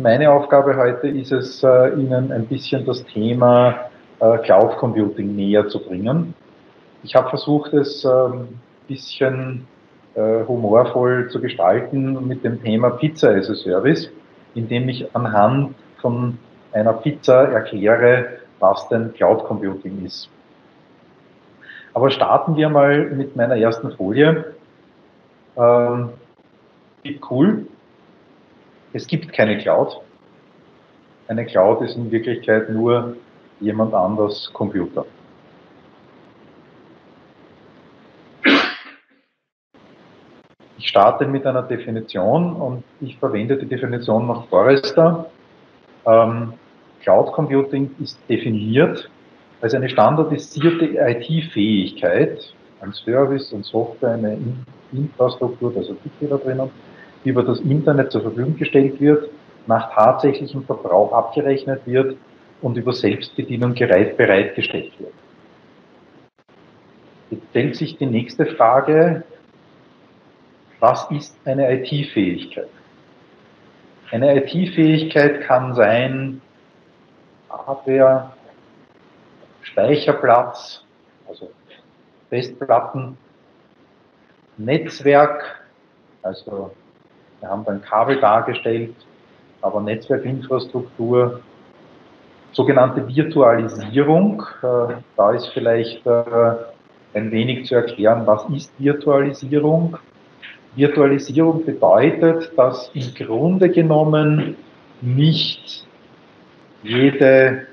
meine Aufgabe heute ist es, Ihnen ein bisschen das Thema Cloud Computing näher zu bringen. Ich habe versucht, es ein bisschen humorvoll zu gestalten mit dem Thema Pizza as a Service, indem ich anhand von einer Pizza erkläre, was denn Cloud Computing ist. Aber starten wir mal mit meiner ersten Folie. Cool. Es gibt keine Cloud. Eine Cloud ist in Wirklichkeit nur jemand anders Computer. Ich starte mit einer Definition und ich verwende die Definition nach Forrester. Cloud Computing ist definiert als eine standardisierte IT-Fähigkeit, ein Service und Software, eine Infrastruktur, da sind Fehler drinnen, die über das Internet zur Verfügung gestellt wird, nach tatsächlichem Verbrauch abgerechnet wird und über Selbstbedienung bereitgestellt wird. Jetzt stellt sich die nächste Frage: Was ist eine IT-Fähigkeit? Eine IT-Fähigkeit kann sein Hardware, Speicherplatz, also Festplatten, Netzwerk, also wir haben ein Kabel dargestellt, aber Netzwerkinfrastruktur, sogenannte Virtualisierung. Da ist vielleicht ein wenig zu erklären, was ist Virtualisierung? Virtualisierung bedeutet, dass im Grunde genommen nicht jede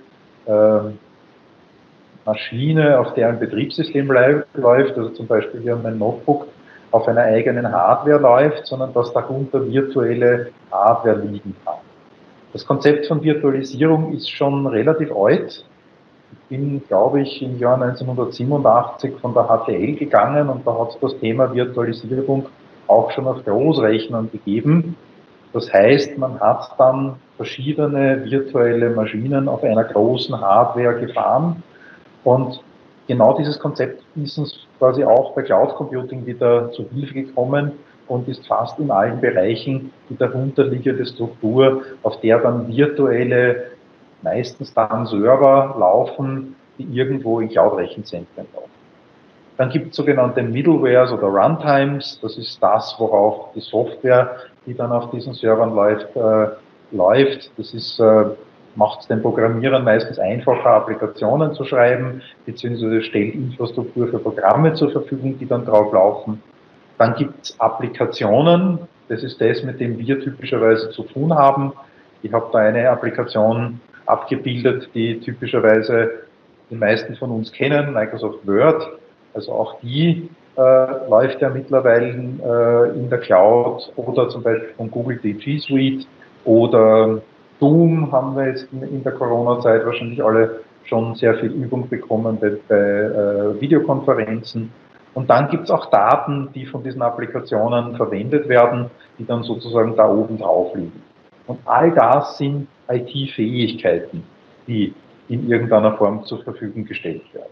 Maschine, auf der ein Betriebssystem läuft, also zum Beispiel hier mein Notebook, auf einer eigenen Hardware läuft, sondern dass darunter virtuelle Hardware liegen kann. Das Konzept von Virtualisierung ist schon relativ alt. Ich bin, glaube ich, im Jahr 1987 von der HTL gegangen und da hat es das Thema Virtualisierung auch schon auf Großrechnern gegeben. Das heißt, man hat dann verschiedene virtuelle Maschinen auf einer großen Hardware gefahren und genau dieses Konzept ist uns quasi auch bei Cloud Computing wieder zu Hilfe gekommen und ist fast in allen Bereichen die darunterliegende Struktur, auf der dann virtuelle, meistens dann Server laufen, die irgendwo in Cloud-Rechenzentren laufen. Dann gibt es sogenannte Middlewares oder Runtimes, das ist das, worauf die Software, die dann auf diesen Servern läuft. Das ist, macht es den Programmierern meistens einfacher, Applikationen zu schreiben, beziehungsweise stellt Infrastruktur für Programme zur Verfügung, die dann drauf laufen. Dann gibt es Applikationen, das ist das, mit dem wir typischerweise zu tun haben. Ich habe da eine Applikation abgebildet, die typischerweise die meisten von uns kennen, Microsoft Word. Also auch die läuft ja mittlerweile in der Cloud oder zum Beispiel von Google die G Suite oder Zoom haben wir jetzt in der Corona-Zeit wahrscheinlich alle schon sehr viel Übung bekommen bei Videokonferenzen. Und dann gibt es auch Daten, die von diesen Applikationen verwendet werden, die dann sozusagen da oben drauf liegen. Und all das sind IT-Fähigkeiten, die in irgendeiner Form zur Verfügung gestellt werden.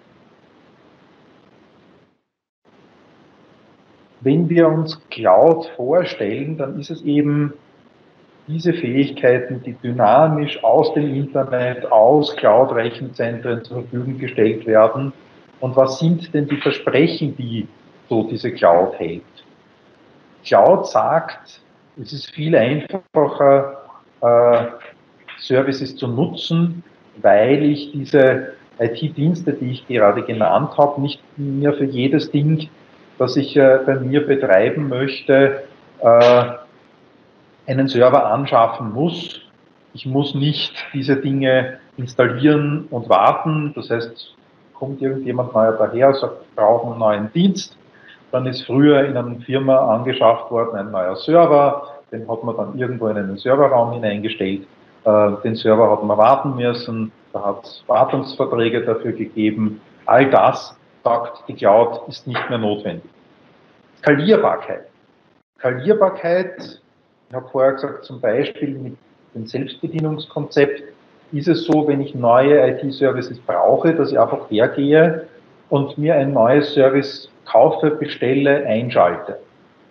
Wenn wir uns Cloud vorstellen, dann ist es eben diese Fähigkeiten, die dynamisch aus dem Internet, aus Cloud-Rechenzentren zur Verfügung gestellt werden. Und was sind denn die Versprechen, die so diese Cloud hält? Cloud sagt, es ist viel einfacher, Services zu nutzen, weil ich diese IT-Dienste, die ich gerade genannt habe, nicht mehr für jedes Ding, das ich bei mir betreiben möchte, einen Server anschaffen muss. Ich muss nicht diese Dinge installieren und warten. Das heißt, kommt irgendjemand neuer daher, sagt, ich brauche einen neuen Dienst. Dann ist früher in einer Firma angeschafft worden ein neuer Server. Den hat man dann irgendwo in einen Serverraum hineingestellt. Den Server hat man warten müssen. Da hat es Wartungsverträge dafür gegeben. All das, sagt die Cloud, ist nicht mehr notwendig. Skalierbarkeit. Skalierbarkeit, ich habe vorher gesagt, zum Beispiel mit dem Selbstbedienungskonzept ist es so, wenn ich neue IT-Services brauche, dass ich einfach hergehe und mir ein neues Service kaufe, bestelle, einschalte.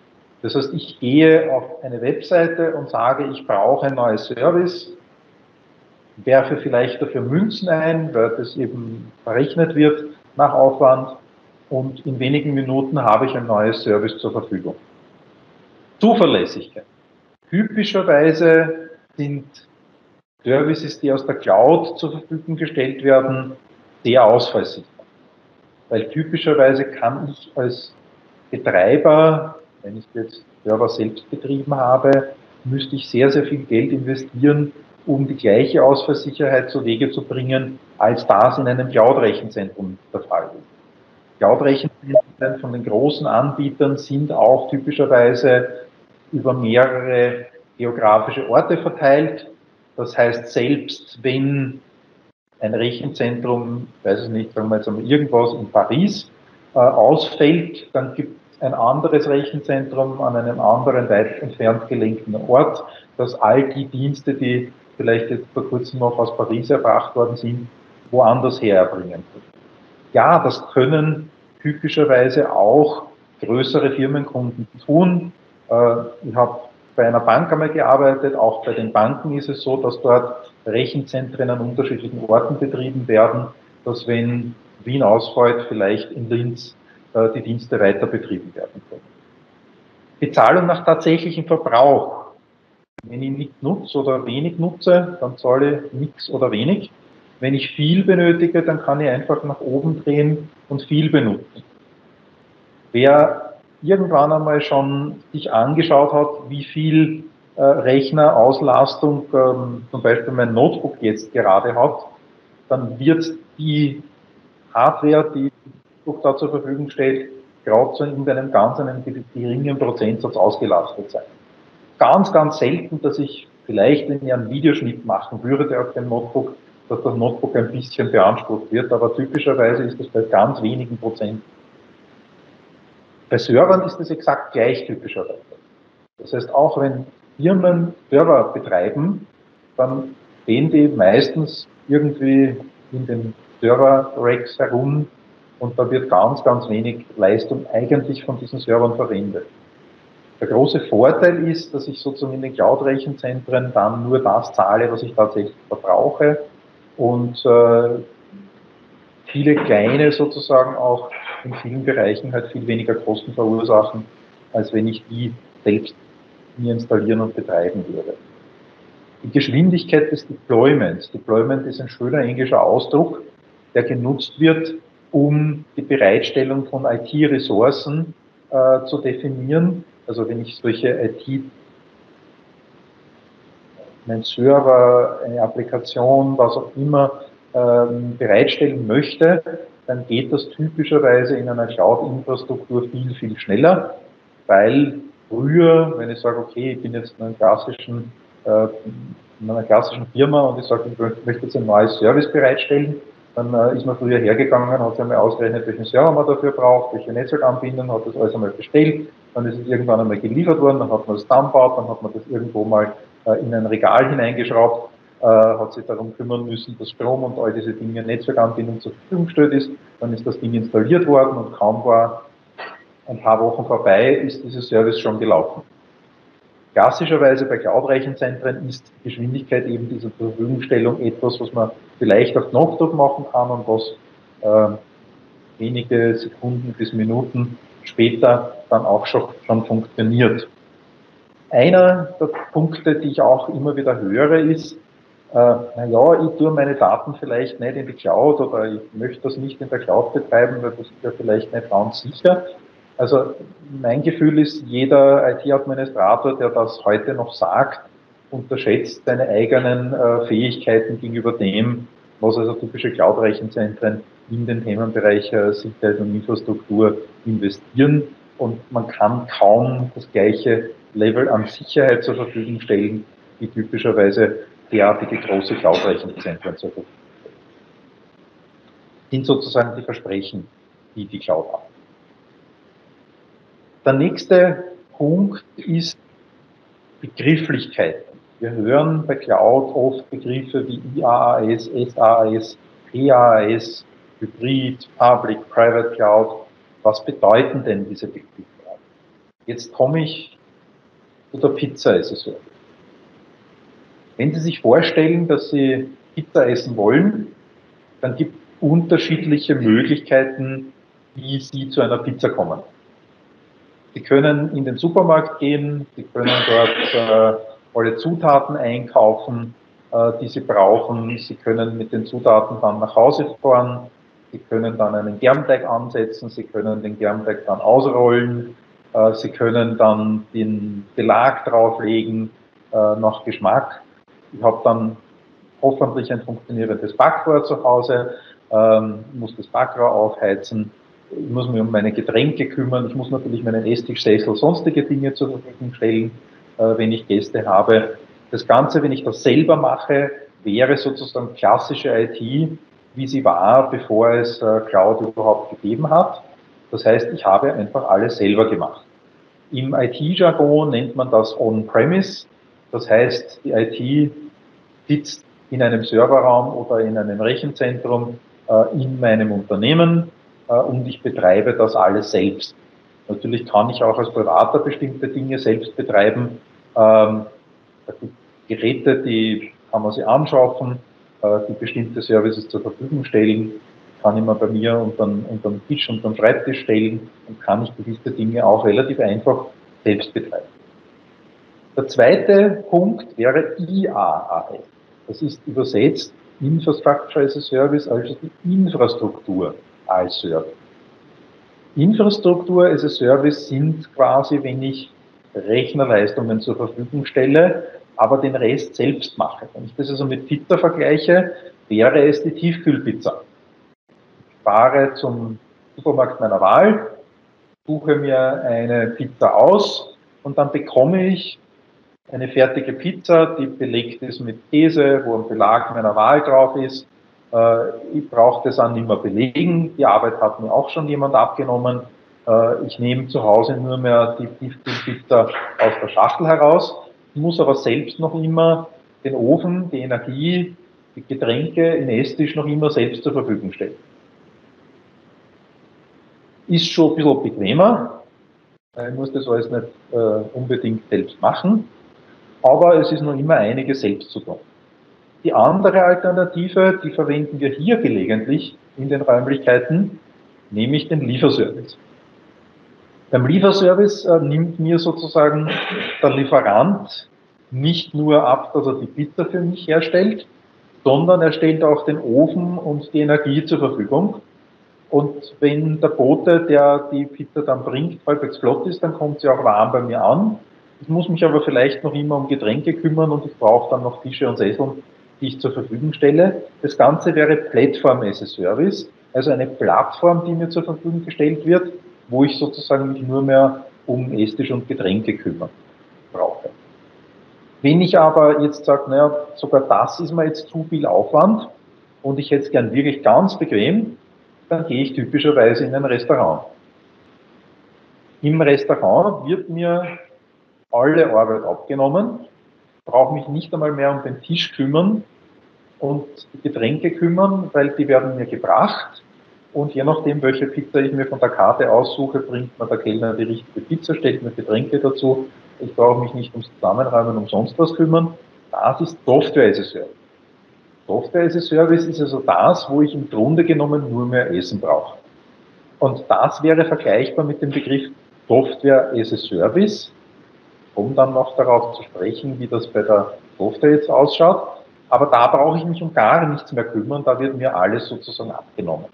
Das heißt, ich gehe auf eine Webseite und sage, ich brauche ein neues Service, werfe vielleicht dafür Münzen ein, weil das eben verrechnet wird nach Aufwand, und in wenigen Minuten habe ich ein neues Service zur Verfügung. Zuverlässigkeit. Typischerweise sind Services, die aus der Cloud zur Verfügung gestellt werden, sehr ausfallsicher. Weil typischerweise kann ich als Betreiber, wenn ich jetzt Server selbst betrieben habe, müsste ich sehr, sehr viel Geld investieren, um die gleiche Ausfallsicherheit zu Wege zu bringen, als das in einem Cloud-Rechenzentrum der Fall ist. Cloud-Rechenzentren von den großen Anbietern sind auch typischerweise über mehrere geografische Orte verteilt. Das heißt, selbst wenn ein Rechenzentrum, ich weiß es nicht, sagen wir jetzt einmal irgendwas in Paris ausfällt, dann gibt es ein anderes Rechenzentrum an einem anderen weit entfernt gelegenen Ort, das all die Dienste, die vielleicht jetzt vor kurzem noch aus Paris erbracht worden sind, woanders her erbringen können. Ja, das können typischerweise auch größere Firmenkunden tun. Ich habe bei einer Bank einmal gearbeitet. Auch bei den Banken ist es so, dass dort Rechenzentren an unterschiedlichen Orten betrieben werden, dass wenn Wien ausfällt, vielleicht in Linz die Dienste weiter betrieben werden können. Bezahlung nach tatsächlichem Verbrauch. Wenn ich nicht nutze oder wenig nutze, dann zahle ich nichts oder wenig. Wenn ich viel benötige, dann kann ich einfach nach oben drehen und viel benutzen. Wer irgendwann einmal schon sich angeschaut hat, wie viel Rechnerauslastung zum Beispiel mein Notebook jetzt gerade hat, dann wird die Hardware, die Notebook da zur Verfügung stellt, gerade zu einem ganz geringen Prozentsatz ausgelastet sein. Ganz, ganz selten, dass ich vielleicht, wenn ich einen Videoschnitt machen würde auf dem Notebook, dass das Notebook ein bisschen beansprucht wird, aber typischerweise ist das bei ganz wenigen Prozent. Bei Servern ist das exakt gleich typischerweise. Das heißt, auch wenn Firmen Server betreiben, dann stehen die meistens irgendwie in den Server-Racks herum und da wird ganz, ganz wenig Leistung eigentlich von diesen Servern verwendet. Der große Vorteil ist, dass ich sozusagen in den Cloud-Rechenzentren dann nur das zahle, was ich tatsächlich verbrauche und viele kleine sozusagen auch in vielen Bereichen halt viel weniger Kosten verursachen, als wenn ich die selbst mir installieren und betreiben würde. Die Geschwindigkeit des Deployments. Deployment ist ein schöner englischer Ausdruck, der genutzt wird, um die Bereitstellung von IT-Ressourcen zu definieren. Also wenn ich solche einen Server, eine Applikation, was auch immer bereitstellen möchte, dann geht das typischerweise in einer Cloud-Infrastruktur viel, viel schneller, weil früher, wenn ich sage, okay, ich bin jetzt in einer klassischen Firma und ich sage, ich möchte jetzt ein neues Service bereitstellen, dann ist man früher hergegangen, hat sich einmal ausgerechnet, welchen Server man dafür braucht, welche Netzwerkanbindung, hat das alles einmal bestellt, dann ist es irgendwann einmal geliefert worden, dann hat man das zusammengebaut, dann hat man das irgendwo mal in ein Regal hineingeschraubt, hat sich darum kümmern müssen, dass Strom und all diese Dinge, Netzwerkanbindung zur Verfügung gestellt ist, dann ist das Ding installiert worden und kaum war ein paar Wochen vorbei, ist dieses Service schon gelaufen. Klassischerweise bei Cloud-Rechenzentren ist die Geschwindigkeit eben dieser Verfügungstellung etwas, was man vielleicht auf Knopfdruck machen kann und was wenige Sekunden bis Minuten später dann auch schon funktioniert. Einer der Punkte, die ich auch immer wieder höre, ist, naja, ich tue meine Daten vielleicht nicht in die Cloud oder ich möchte das nicht in der Cloud betreiben, weil das ist ja vielleicht nicht ganz sicher. Also mein Gefühl ist, jeder IT-Administrator, der das heute noch sagt, unterschätzt seine eigenen Fähigkeiten gegenüber dem, was also typische Cloud-Rechenzentren in den Themenbereich Sicherheit und Infrastruktur investieren. Und man kann kaum das gleiche Level an Sicherheit zur Verfügung stellen, wie typischerweise derartige große Cloud-Rechenzentren zur Verfügung stellen. Das sind sozusagen die Versprechen, die die Cloud hat. Der nächste Punkt ist Begrifflichkeiten. Wir hören bei Cloud oft Begriffe wie IaaS, SaaS, PaaS, Hybrid, Public, Private Cloud. Was bedeuten denn diese Begriffe? Jetzt komme ich oder Pizza as a Service. Wenn Sie sich vorstellen, dass Sie Pizza essen wollen, dann gibt es unterschiedliche Möglichkeiten, wie Sie zu einer Pizza kommen. Sie können in den Supermarkt gehen, Sie können dort alle Zutaten einkaufen, die Sie brauchen. Sie können mit den Zutaten dann nach Hause fahren. Sie können dann einen Germteig ansetzen, Sie können den Germteig dann ausrollen, Sie können dann den Belag drauflegen nach Geschmack. Ich habe dann hoffentlich ein funktionierendes Backrohr zu Hause, muss das Backrohr aufheizen, ich muss mich um meine Getränke kümmern, ich muss natürlich meinen Esstischsessel, sonstige Dinge zur Verfügung stellen, wenn ich Gäste habe. Das Ganze, wenn ich das selber mache, wäre sozusagen klassische IT, wie sie war, bevor es Cloud überhaupt gegeben hat. Das heißt, ich habe einfach alles selber gemacht. Im IT-Jargon nennt man das On-Premise. Das heißt, die IT sitzt in einem Serverraum oder in einem Rechenzentrum in meinem Unternehmen und ich betreibe das alles selbst. Natürlich kann ich auch als Privater bestimmte Dinge selbst betreiben. Da gibt es Geräte, die kann man sich anschaffen, die bestimmte Services zur Verfügung stellen, kann ich mir bei mir unterm Tisch, unterm Schreibtisch stellen und kann ich gewisse Dinge auch relativ einfach selbst betreiben. Der zweite Punkt wäre IaaS. Das ist übersetzt Infrastructure as a Service, also die Infrastruktur als Service. Infrastruktur as a Service sind quasi, wenn ich Rechnerleistungen zur Verfügung stelle, aber den Rest selbst mache. Wenn ich das also mit Pizza vergleiche, wäre es die Tiefkühlpizza. Ich fahre zum Supermarkt meiner Wahl, suche mir eine Pizza aus und dann bekomme ich eine fertige Pizza, die belegt ist mit Käse, wo ein Belag meiner Wahl drauf ist. Ich brauche das dann nicht mehr belegen. Die Arbeit hat mir auch schon jemand abgenommen. Ich nehme zu Hause nur mehr die Tiefkühlpizza aus der Schachtel heraus. Ich muss aber selbst noch immer den Ofen, die Energie, die Getränke, den Esstisch noch immer selbst zur Verfügung stellen. Ist schon ein bisschen bequemer. Ich muss das alles nicht unbedingt selbst machen. Aber es ist noch immer einiges selbst zu tun. Die andere Alternative, die verwenden wir hier gelegentlich in den Räumlichkeiten, nämlich den Lieferservice. Beim Lieferservice nimmt mir sozusagen der Lieferant nicht nur ab, dass er die Pizza für mich herstellt, sondern er stellt auch den Ofen und die Energie zur Verfügung. Und wenn der Bote, der die Pizza dann bringt, halbwegs flott ist, dann kommt sie auch warm bei mir an. Ich muss mich aber vielleicht noch immer um Getränke kümmern und ich brauche dann noch Tische und Sesseln, die ich zur Verfügung stelle. Das Ganze wäre Platform as a Service, also eine Plattform, die mir zur Verfügung gestellt wird, wo ich sozusagen mich nur mehr um Esstisch und Getränke kümmern brauche. Wenn ich aber jetzt sage, naja, sogar das ist mir jetzt zu viel Aufwand und ich hätte es gern wirklich ganz bequem, dann gehe ich typischerweise in ein Restaurant. Im Restaurant wird mir alle Arbeit abgenommen, brauche mich nicht einmal mehr um den Tisch kümmern und die Getränke kümmern, weil die werden mir gebracht und je nachdem, welche Pizza ich mir von der Karte aussuche, bringt mir der Kellner die richtige Pizza, stellt mir Getränke dazu. Ich brauche mich nicht ums Zusammenräumen, um sonst was kümmern. Das ist Software as a Service. Software as a Service ist also das, wo ich im Grunde genommen nur mehr Essen brauche. Und das wäre vergleichbar mit dem Begriff Software as a Service, um dann noch darauf zu sprechen, wie das bei der Software jetzt ausschaut. Aber da brauche ich mich um gar nichts mehr kümmern, da wird mir alles sozusagen abgenommen.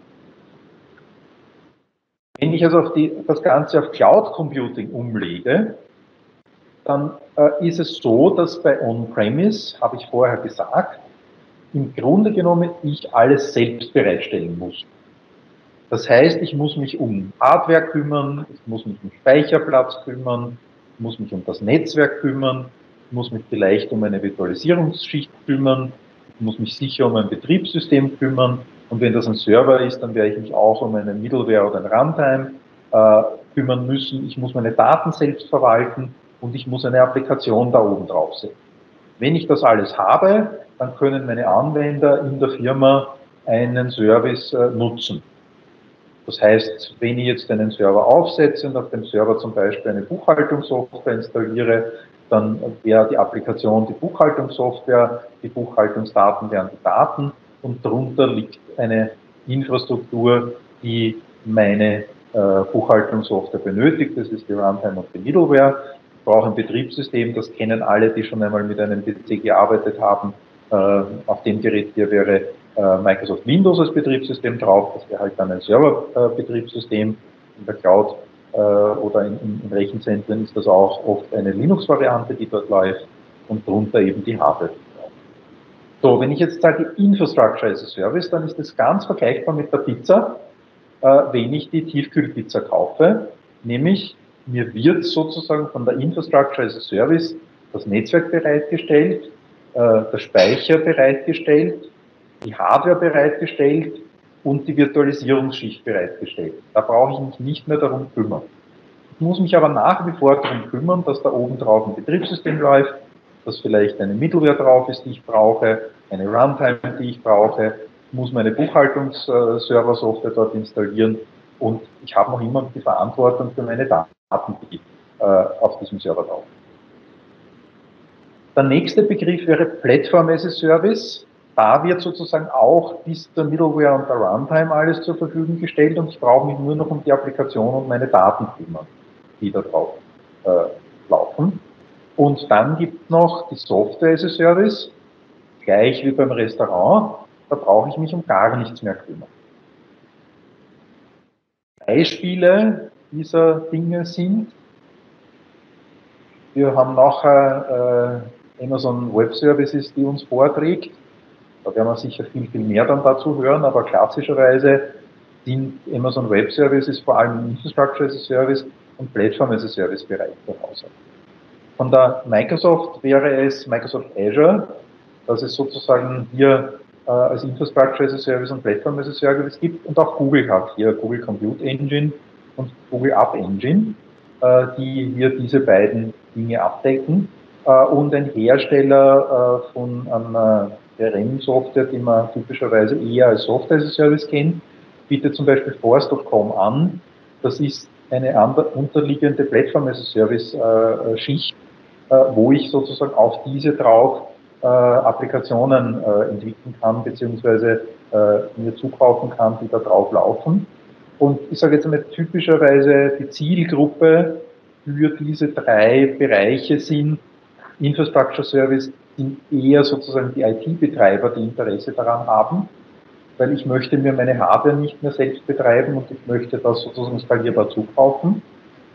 Wenn ich also das Ganze auf Cloud Computing umlege, dann ist es so, dass bei On-Premise, habe ich vorher gesagt, im Grunde genommen ich alles selbst bereitstellen muss. Das heißt, ich muss mich um Hardware kümmern, ich muss mich um Speicherplatz kümmern, ich muss mich um das Netzwerk kümmern, ich muss mich vielleicht um eine Virtualisierungsschicht kümmern, ich muss mich sicher um ein Betriebssystem kümmern und wenn das ein Server ist, dann werde ich mich auch um eine Middleware oder ein Runtime kümmern müssen. Ich muss meine Daten selbst verwalten und ich muss eine Applikation da oben drauf setzen. Wenn ich das alles habe, dann können meine Anwender in der Firma einen Service nutzen. Das heißt, wenn ich jetzt einen Server aufsetze und auf dem Server zum Beispiel eine Buchhaltungssoftware installiere, dann wäre die Applikation die Buchhaltungssoftware, die Buchhaltungsdaten wären die Daten und darunter liegt eine Infrastruktur, die meine Buchhaltungssoftware benötigt. Das ist die Runtime und die Middleware. Ich brauche ein Betriebssystem, das kennen alle, die schon einmal mit einem PC gearbeitet haben. Auf dem Gerät hier wäre Microsoft Windows als Betriebssystem drauf, das wäre halt dann ein Serverbetriebssystem. In der Cloud oder in Rechenzentren ist das auch oft eine Linux-Variante, die dort läuft und darunter eben die Hardware. So, wenn ich jetzt sage Infrastructure as a Service, dann ist das ganz vergleichbar mit der Pizza, wenn ich die Tiefkühlpizza kaufe, nämlich mir wird sozusagen von der Infrastructure as a Service das Netzwerk bereitgestellt, der Speicher bereitgestellt, die Hardware bereitgestellt und die Virtualisierungsschicht bereitgestellt. Da brauche ich mich nicht mehr darum kümmern. Ich muss mich aber nach wie vor darum kümmern, dass da oben drauf ein Betriebssystem läuft, dass vielleicht eine Middleware drauf ist, die ich brauche, eine Runtime, die ich brauche, ich muss meine Buchhaltungsserver-Software dort installieren und ich habe noch immer die Verantwortung für meine Daten, die auf diesem Server drauf. Der nächste Begriff wäre Platform as a Service. Da wird sozusagen auch bis zur Middleware und der Runtime alles zur Verfügung gestellt und ich brauche mich nur noch um die Applikation und meine Daten kümmern, die da drauf laufen. Und dann gibt es noch die Software as a Service, gleich wie beim Restaurant, da brauche ich mich um gar nichts mehr kümmern. Beispiele dieser Dinge sind, wir haben nachher Amazon Web Services, die uns vorträgt. Da werden wir sicher viel mehr dann dazu hören, aber klassischerweise sind Amazon Web Services vor allem Infrastructure as a Service und Platform as a Service Bereich zu Hause. Von der Microsoft wäre es Microsoft Azure, dass es sozusagen hier als Infrastructure as a Service und Platform as a Service gibt und auch Google hat hier Google Compute Engine und Google App Engine, die hier diese beiden Dinge abdecken und ein Hersteller von einer CRM-Software, die man typischerweise eher als Software as a Service kennt, bietet zum Beispiel Force.com an. Das ist eine unterliegende Platform as a Service Schicht, wo ich sozusagen auf diese drauf Applikationen entwickeln kann, beziehungsweise mir zukaufen kann, die da drauf laufen. Und ich sage jetzt einmal typischerweise die Zielgruppe für diese drei Bereiche sind Infrastructure Service, sind eher sozusagen die IT-Betreiber, die Interesse daran haben, weil ich möchte mir meine Hardware nicht mehr selbst betreiben und ich möchte das sozusagen skalierbar zukaufen.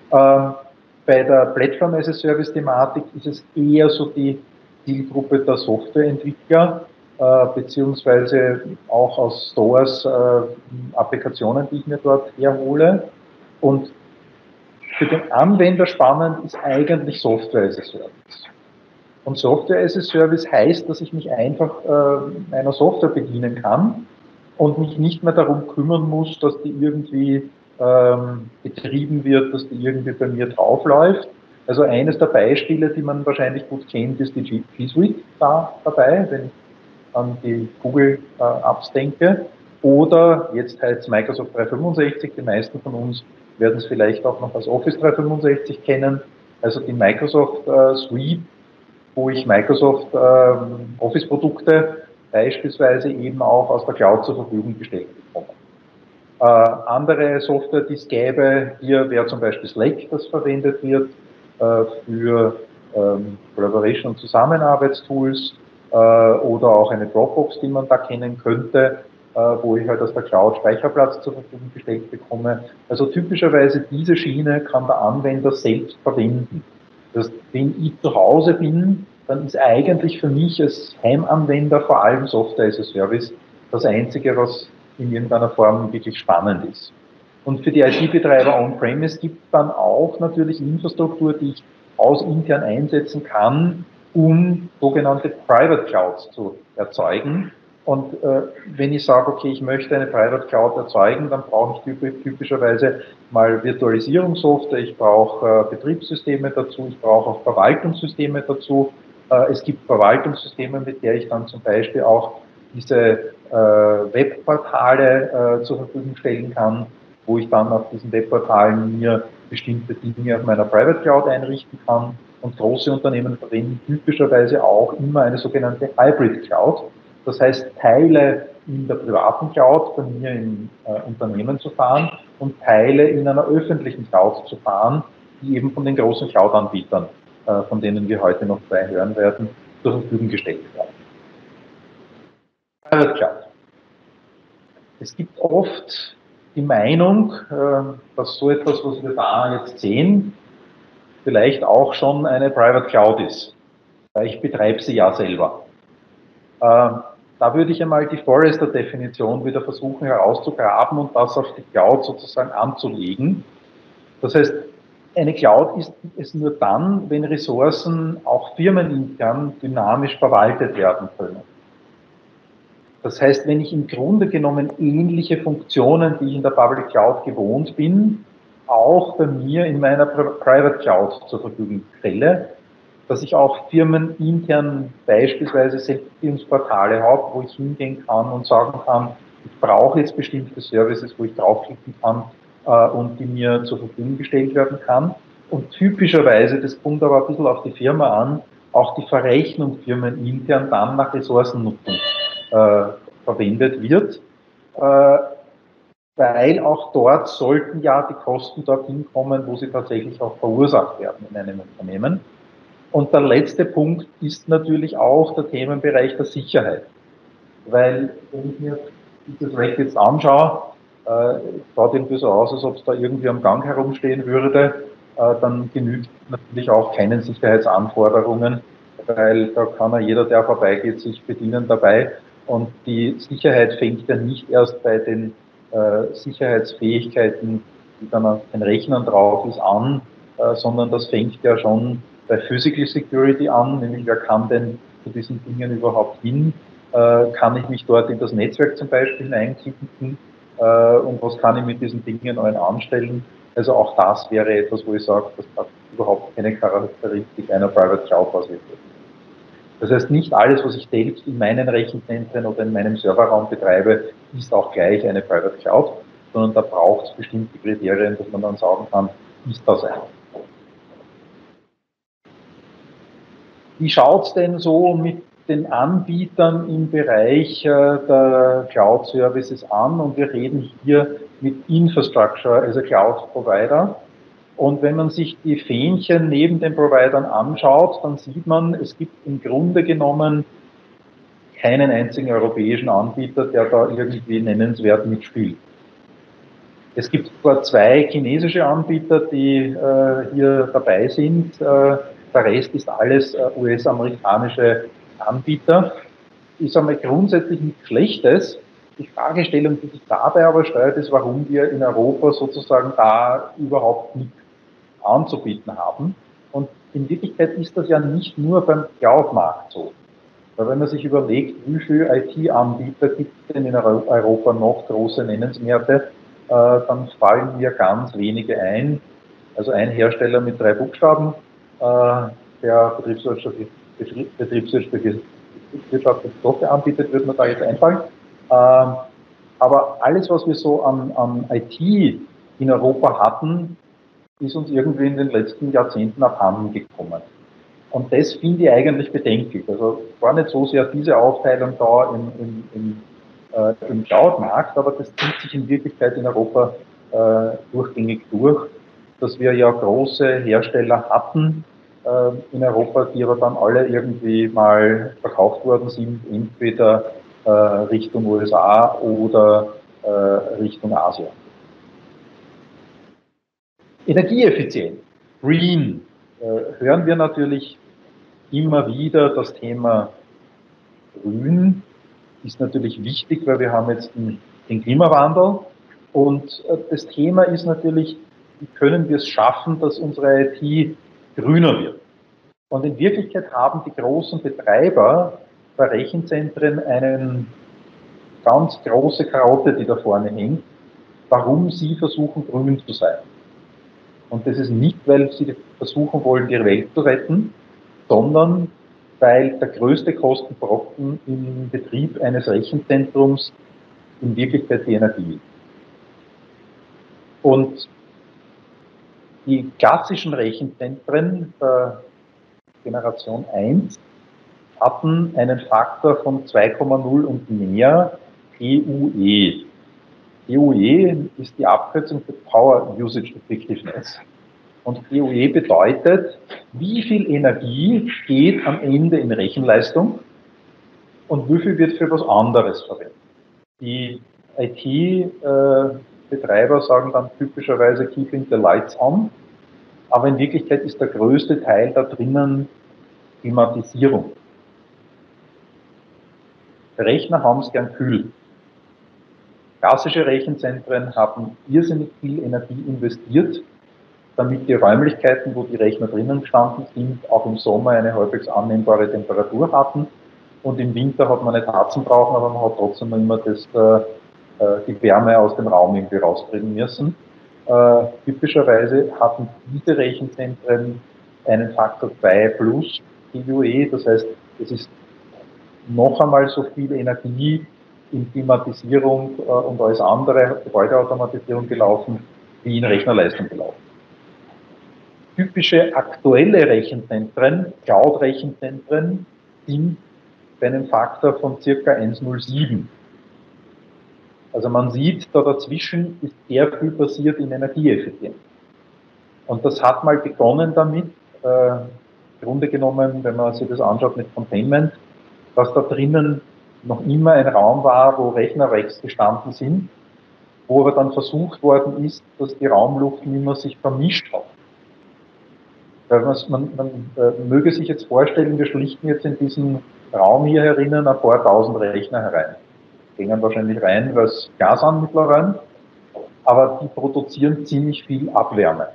Bei der Platform as a Service Thematik ist es eher so die Zielgruppe der Softwareentwickler, beziehungsweise auch aus Stores Applikationen, die ich mir dort herhole. Und für den Anwender spannend ist eigentlich Software as a Service. Und Software as a Service heißt, dass ich mich einfach einer Software bedienen kann und mich nicht mehr darum kümmern muss, dass die irgendwie betrieben wird, dass die irgendwie bei mir draufläuft. Also eines der Beispiele, die man wahrscheinlich gut kennt, ist die G Suite dabei, wenn ich an die Google Apps denke. Oder jetzt heißt es Microsoft 365, die meisten von uns werden es vielleicht auch noch als Office 365 kennen. Also die Microsoft Suite, wo ich Microsoft Office-Produkte beispielsweise eben auch aus der Cloud zur Verfügung gestellt bekomme. Andere Software, die es gäbe, hier wäre zum Beispiel Slack, das verwendet wird für Collaboration- und Zusammenarbeitstools oder auch eine Dropbox, die man da kennen könnte, wo ich halt aus der Cloud Speicherplatz zur Verfügung gestellt bekomme. Also typischerweise diese Schiene kann der Anwender selbst verwenden. Das, wenn ich zu Hause bin, dann ist eigentlich für mich als Heimanwender vor allem Software as a Service das Einzige, was in irgendeiner Form wirklich spannend ist. Und für die IT-Betreiber on-premise gibt es dann auch natürlich Infrastruktur, die ich hausintern einsetzen kann, um sogenannte Private Clouds zu erzeugen. Und wenn ich sage, okay, ich möchte eine Private Cloud erzeugen, dann brauche ich typischerweise mal Virtualisierungssoftware, ich brauche Betriebssysteme dazu, ich brauche auch Verwaltungssysteme dazu. Es gibt Verwaltungssysteme, mit der ich dann zum Beispiel auch diese Webportale zur Verfügung stellen kann. wo ich dann auf diesen Webportalen mir bestimmte Dinge auf meiner Private Cloud einrichten kann. Und große Unternehmen verwenden typischerweise auch immer eine sogenannte Hybrid Cloud. Das heißt, Teile in der privaten Cloud bei mir im Unternehmen zu fahren und Teile in einer öffentlichen Cloud zu fahren, die eben von den großen Cloud-Anbietern, von denen wir heute noch 2 hören werden, zur Verfügung gestellt werden. Private Cloud. Es gibt oft die Meinung, dass so etwas, was wir da jetzt sehen, vielleicht auch schon eine Private Cloud ist, weil ich betreibe sie ja selber. Da würde ich einmal die Forrester-Definition wieder versuchen herauszugraben und das auf die Cloud sozusagen anzulegen. Das heißt, eine Cloud ist es nur dann, wenn Ressourcen auch firmenintern dynamisch verwaltet werden können. Das heißt, wenn ich im Grunde genommen ähnliche Funktionen, die ich in der Public Cloud gewohnt bin, auch bei mir in meiner Private Cloud zur Verfügung stelle, dass ich auch firmenintern beispielsweise Selbstbedienungsportale habe, wo ich hingehen kann und sagen kann, ich brauche jetzt bestimmte Services, wo ich draufklicken kann und die mir zur Verfügung gestellt werden kann. Und typischerweise, das kommt aber ein bisschen auf die Firma an, auch die Verrechnung firmenintern dann nach Ressourcennutzung verwendet wird, weil auch dort sollten ja die Kosten dorthin kommen, wo sie tatsächlich auch verursacht werden in einem Unternehmen. Und der letzte Punkt ist natürlich auch der Themenbereich der Sicherheit. Weil, wenn ich mir dieses Rack jetzt anschaue, schaut irgendwie so aus, als ob es da irgendwie am Gang herumstehen würde, dann genügt natürlich auch keinen Sicherheitsanforderungen, weil da kann ja jeder, der vorbeigeht, sich bedienen dabei. Und die Sicherheit fängt ja nicht erst bei den Sicherheitsfähigkeiten, die dann auf den Rechnern drauf ist, an, sondern das fängt ja schon bei Physical Security an, nämlich wer kann denn zu diesen Dingen überhaupt hin? Kann ich mich dort in das Netzwerk zum Beispiel hineinklicken und was kann ich mit diesen Dingen anstellen? Also auch das wäre etwas, wo ich sage, das hat überhaupt keine Charakteristik einer Private Cloud basiert. Das heißt, nicht alles, was ich selbst in meinen Rechenzentren oder in meinem Serverraum betreibe, ist auch gleich eine Private Cloud, sondern da braucht es bestimmte Kriterien, dass man dann sagen kann, ist das eine. Wie schaut es denn so mit den Anbietern im Bereich der Cloud Services an? Und wir reden hier mit Infrastructure as a Cloud Provider. Und wenn man sich die Fähnchen neben den Providern anschaut, dann sieht man, es gibt im Grunde genommen keinen einzigen europäischen Anbieter, der da irgendwie nennenswert mitspielt. Es gibt zwar 2 chinesische Anbieter, die hier dabei sind. Der Rest ist alles US-amerikanische Anbieter. Ist einmal grundsätzlich nichts Schlechtes. Die Fragestellung, die sich dabei aber stellt, ist, warum wir in Europa sozusagen da überhaupt nichts anzubieten haben. Und in Wirklichkeit ist das ja nicht nur beim Cloud-Markt so. Weil wenn man sich überlegt, wie viele IT-Anbieter gibt es denn in Europa noch, große nennenswerte, dann fallen mir ganz wenige ein. Also ein Hersteller mit 3 Buchstaben, der betriebswirtschaftliche Software anbietet, würde mir da jetzt einfallen. Aber alles, was wir so an IT in Europa hatten, ist uns irgendwie in den letzten Jahrzehnten abhanden gekommen. Und das finde ich eigentlich bedenklich. Also gar nicht so sehr diese Aufteilung da im Cloud-Markt, aber das zieht sich in Wirklichkeit in Europa durchgängig durch, dass wir ja große Hersteller hatten in Europa, die aber dann alle irgendwie mal verkauft worden sind, entweder Richtung USA oder Richtung Asien. Energieeffizient, Green, hören wir natürlich immer wieder. Das Thema Grün ist natürlich wichtig, weil wir haben jetzt den Klimawandel und das Thema ist natürlich, wie können wir es schaffen, dass unsere IT grüner wird. Und in Wirklichkeit haben die großen Betreiber der Rechenzentren eine ganz große Karotte, die da vorne hängt, warum sie versuchen, grün zu sein. Und das ist nicht, weil sie versuchen wollen, die Welt zu retten, sondern weil der größte Kostenbrocken im Betrieb eines Rechenzentrums in Wirklichkeit die Energie ist. Und die klassischen Rechenzentren der Generation 1 hatten einen Faktor von 2,0 und mehr PUE. PUE ist die Abkürzung für Power Usage Effectiveness. Und PUE bedeutet, wie viel Energie geht am Ende in Rechenleistung und wie viel wird für was anderes verwendet. Die IT-Betreiber sagen dann typischerweise keeping the lights on, aber in Wirklichkeit ist der größte Teil da drinnen Klimatisierung. Rechner haben es gern kühl. Klassische Rechenzentren haben irrsinnig viel Energie investiert, damit die Räumlichkeiten, wo die Rechner drinnen gestanden sind, auch im Sommer eine halbwegs annehmbare Temperatur hatten. Und im Winter hat man nicht heizen brauchen, aber man hat trotzdem immer die Wärme aus dem Raum irgendwie rausbringen müssen. Typischerweise hatten diese Rechenzentren einen Faktor 2 plus PUE, das heißt, es ist noch einmal so viel Energie in Klimatisierung und alles andere, Gebäudeautomatisierung gelaufen, wie in Rechnerleistung gelaufen. Typische aktuelle Rechenzentren, Cloud-Rechenzentren, sind bei einem Faktor von ca. 1,07. Also man sieht, da dazwischen ist sehr viel passiert in Energieeffizienz. Und das hat mal begonnen damit, im Grunde genommen, wenn man sich das anschaut mit Containment, dass da drinnen noch immer ein Raum war, wo Rechner-Racks gestanden sind, wo aber dann versucht worden ist, dass die Raumluft nicht mehr sich vermischt hat. Weil man möge sich jetzt vorstellen, wir schlichten jetzt in diesen Raum hier herinnen ein paar tausend Rechner herein. Gehen wahrscheinlich rein, weil es Gasanmittler rein, aber die produzieren ziemlich viel Abwärme.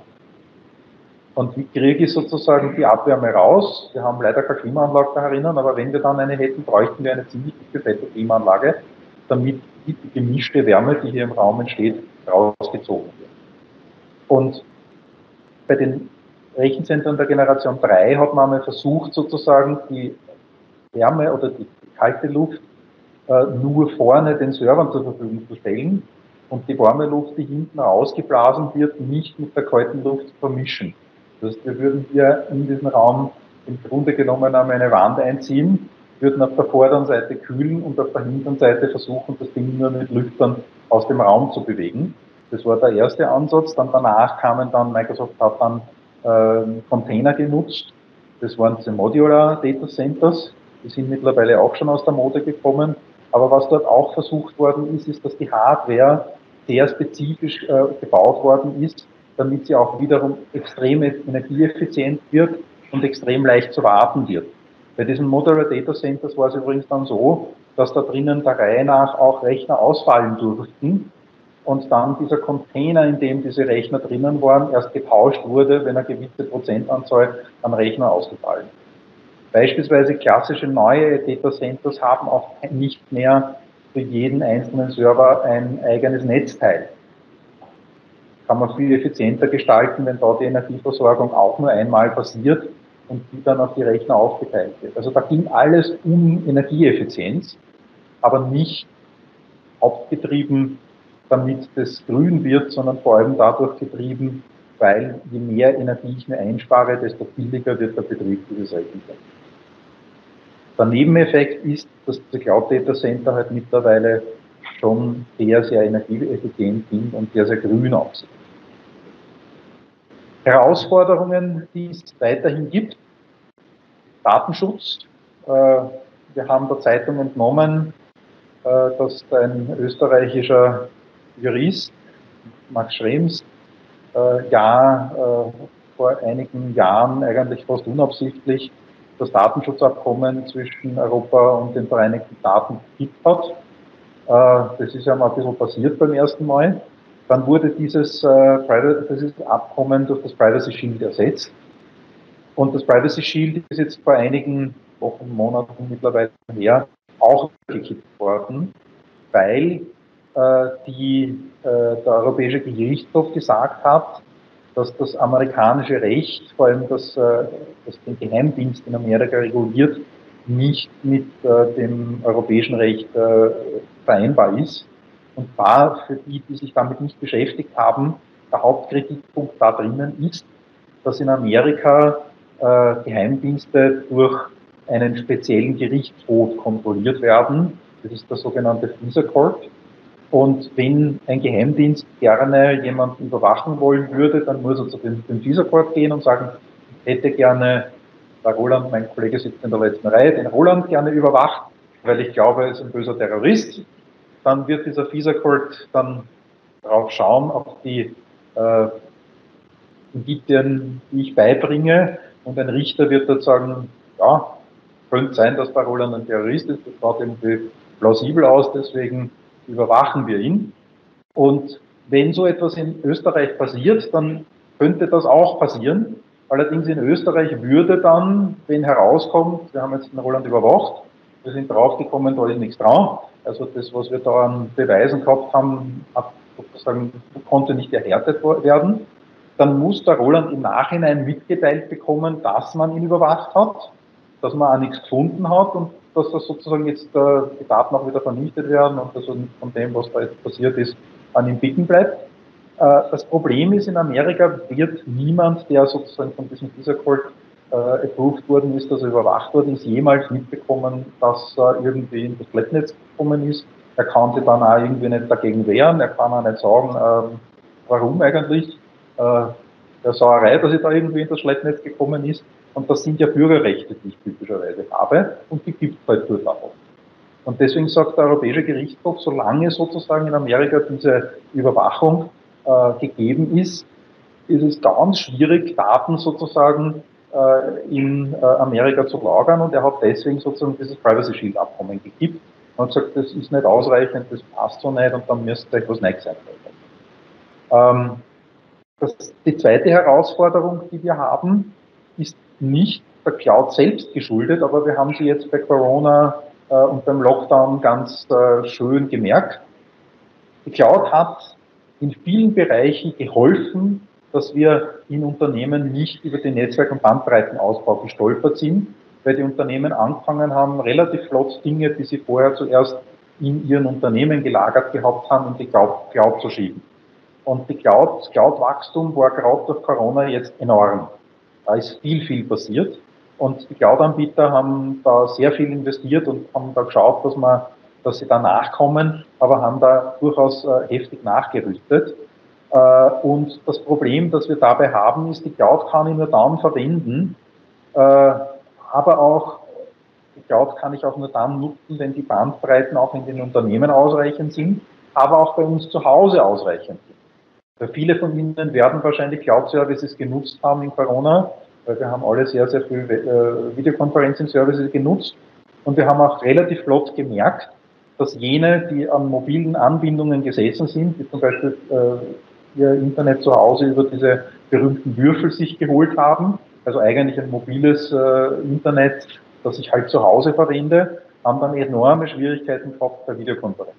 Und wie kriege ich sozusagen die Abwärme raus? Wir haben leider keine Klimaanlage da herinnen, aber wenn wir dann eine hätten, bräuchten wir eine ziemlich dicke, fette Klimaanlage, damit die gemischte Wärme, die hier im Raum entsteht, rausgezogen wird. Und bei den Rechenzentren der Generation 3 hat man einmal versucht, sozusagen die Wärme oder die kalte Luft nur vorne den Servern zur Verfügung zu stellen und die warme Luft, die hinten rausgeblasen wird, nicht mit der kalten Luft zu vermischen. Das heißt, wir würden hier in diesem Raum im Grunde genommen einmal eine Wand einziehen, würden auf der vorderen Seite kühlen und auf der hinteren Seite versuchen, das Ding nur mit Lüftern aus dem Raum zu bewegen. Das war der erste Ansatz. Dann danach kamen dann, Microsoft hat dann Container genutzt. Das waren diese Modular Data Centers. Die sind mittlerweile auch schon aus der Mode gekommen. Aber was dort auch versucht worden ist, ist, dass die Hardware sehr spezifisch gebaut worden ist, damit sie auch wiederum extrem energieeffizient wird und extrem leicht zu warten wird. Bei diesen Modular Data Centers war es übrigens dann so, dass da drinnen der Reihe nach auch Rechner ausfallen durften und dann dieser Container, in dem diese Rechner drinnen waren, erst getauscht wurde, wenn eine gewisse Prozentanzahl an Rechner ausgefallen ist. Beispielsweise klassische neue Data Centers haben auch nicht mehr für jeden einzelnen Server ein eigenes Netzteil. Kann man viel effizienter gestalten, wenn da die Energieversorgung auch nur einmal passiert und die dann auf die Rechner aufgeteilt wird. Also da ging alles um Energieeffizienz, aber nicht hauptgetrieben, damit das grün wird, sondern vor allem dadurch getrieben, weil je mehr Energie ich mir einspare, desto billiger wird der Betrieb dieses Rechenzentrums. Der Nebeneffekt ist, dass diese Cloud Data Center halt mittlerweile schon sehr, sehr energieeffizient sind und sehr, sehr grün aussehen. Herausforderungen, die es weiterhin gibt. Datenschutz. Wir haben der Zeitung entnommen, dass ein österreichischer Jurist, Max Schrems, vor einigen Jahren eigentlich fast unabsichtlich das Datenschutzabkommen zwischen Europa und den Vereinigten Staaten gekippt hat. Das ist ja mal ein bisschen passiert beim ersten Mal. Dann wurde dieses Abkommen durch das Privacy Shield ersetzt. Und das Privacy Shield ist jetzt vor einigen Wochen, Monaten mittlerweile her auch gekippt worden, weil der Europäische Gerichtshof gesagt hat, dass das amerikanische Recht, vor allem das den Geheimdienst in Amerika reguliert, nicht mit dem europäischen Recht vereinbar ist. Und war für die, die sich damit nicht beschäftigt haben, der Hauptkritikpunkt da drinnen ist, dass in Amerika Geheimdienste durch einen speziellen Gerichtshof kontrolliert werden. Das ist der sogenannte FISA Court. Und wenn ein Geheimdienst gerne jemanden überwachen wollen würde, dann muss er zu dem FISA Court gehen und sagen, ich hätte gerne, der Roland, mein Kollege sitzt in der letzten Reihe, den Roland gerne überwacht, weil ich glaube, er ist ein böser Terrorist. Dann wird dieser FISA Court dann darauf schauen, auf die Indizien, die ich beibringe, und ein Richter wird dann sagen, ja, könnte sein, dass der Roland ein Terrorist ist, das schaut irgendwie plausibel aus, deswegen überwachen wir ihn. Und wenn so etwas in Österreich passiert, dann könnte das auch passieren. Allerdings in Österreich würde dann, wenn herauskommt, wir haben jetzt den Roland überwacht, wir sind draufgekommen, da ist nichts dran. Also das, was wir da an Beweisen gehabt haben, hat sozusagen, konnte nicht erhärtet werden. Dann muss der Roland im Nachhinein mitgeteilt bekommen, dass man ihn überwacht hat, dass man auch nichts gefunden hat und dass das sozusagen jetzt die Daten auch wieder vernichtet werden und dass von dem, was da jetzt passiert ist, an ihm bicken bleibt. Das Problem ist, in Amerika wird niemand, der sozusagen von diesem FISA Court approved worden ist, also überwacht worden ist, jemals mitbekommen, dass er irgendwie in das Schleppnetz gekommen ist. Er kann sich dann auch irgendwie nicht dagegen wehren, er kann auch nicht sagen, warum eigentlich. Der Sauerei, dass ich da irgendwie in das Schleppnetz gekommen ist. Und das sind ja Bürgerrechte, die ich typischerweise habe, und die gibt es halt dort auch. Und deswegen sagt der Europäische Gerichtshof, solange sozusagen in Amerika diese Überwachung gegeben ist, ist es ganz schwierig, Daten sozusagen in Amerika zu lagern, und er hat deswegen sozusagen dieses Privacy Shield Abkommen gekippt und sagt, das ist nicht ausreichend, das passt so nicht und dann müsste etwas Neues sein. Die zweite Herausforderung, die wir haben, ist nicht der Cloud selbst geschuldet, aber wir haben sie jetzt bei Corona und beim Lockdown ganz schön gemerkt. Die Cloud hat in vielen Bereichen geholfen, dass wir in Unternehmen nicht über den Netzwerk- und Bandbreitenausbau gestolpert sind, weil die Unternehmen angefangen haben, relativ flott Dinge, die sie vorher zuerst in ihren Unternehmen gelagert gehabt haben, in die Cloud zu schieben. Und das Cloud-Wachstum war gerade durch Corona jetzt enorm. Da ist viel passiert. Und die Cloud-Anbieter haben da sehr viel investiert und haben da geschaut, dass sie da nachkommen, aber haben da durchaus heftig nachgerüstet. Und das Problem, das wir dabei haben, ist, die Cloud kann ich nur dann verwenden, aber auch die Cloud kann ich auch nur dann nutzen, wenn die Bandbreiten auch in den Unternehmen ausreichend sind, aber auch bei uns zu Hause ausreichend sind. Viele von Ihnen werden wahrscheinlich Cloud-Services genutzt haben in Corona, weil wir haben alle sehr viel Videoconferencing-Services genutzt, und wir haben auch relativ flott gemerkt, dass jene, die an mobilen Anbindungen gesessen sind, die zum Beispiel ihr Internet zu Hause über diese berühmten Würfel sich geholt haben, also eigentlich ein mobiles Internet, das ich halt zu Hause verwende, haben dann enorme Schwierigkeiten gehabt bei Videokonferenzen.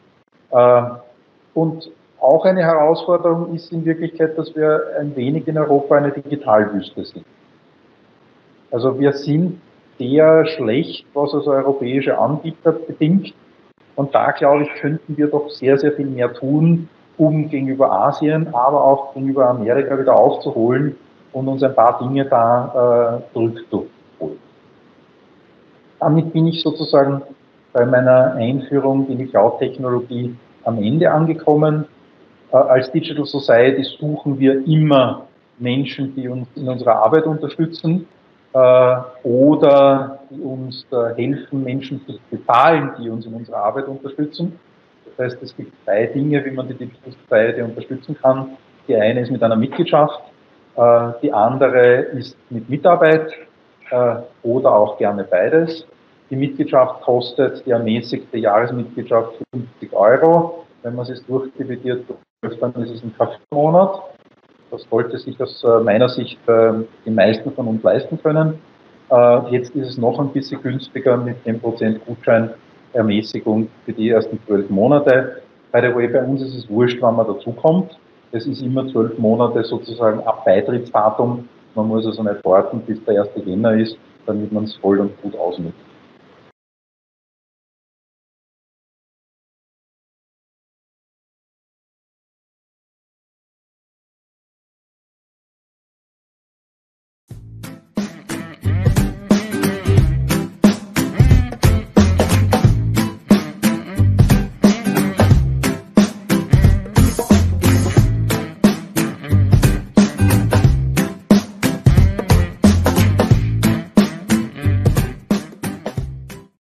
Und auch eine Herausforderung ist in Wirklichkeit, dass wir ein wenig in Europa eine Digitalwüste sind. Also wir sind sehr schlecht, was also europäische Anbieter bedingt. Und da, glaube ich, könnten wir doch sehr viel mehr tun, um gegenüber Asien, aber auch gegenüber Amerika wieder aufzuholen und uns ein paar Dinge da zurückzuholen. Damit bin ich sozusagen bei meiner Einführung in die Cloud-Technologie am Ende angekommen. Als Digital Society suchen wir immer Menschen, die uns in unserer Arbeit unterstützen oder die uns helfen, Menschen zu bezahlen, die uns in unserer Arbeit unterstützen. Das heißt, es gibt zwei Dinge, wie man die Digital Society unterstützen kann. Die eine ist mit einer Mitgliedschaft, die andere ist mit Mitarbeit oder auch gerne beides. Die Mitgliedschaft kostet die ermäßigte Jahresmitgliedschaft 50 €. Wenn man es durchdividiert, dann ist es ein Kaffeemonat. Das sollte sich aus meiner Sicht die meisten von uns leisten können. Jetzt ist es noch ein bisschen günstiger mit 10% Gutscheinermäßigung für die ersten 12 Monate. By the way, bei uns ist es wurscht, wann man dazukommt. Es ist immer 12 Monate sozusagen ab Beitrittsdatum. Man muss also nicht warten, bis der 1. Jänner ist, damit man es voll und gut ausnutzt.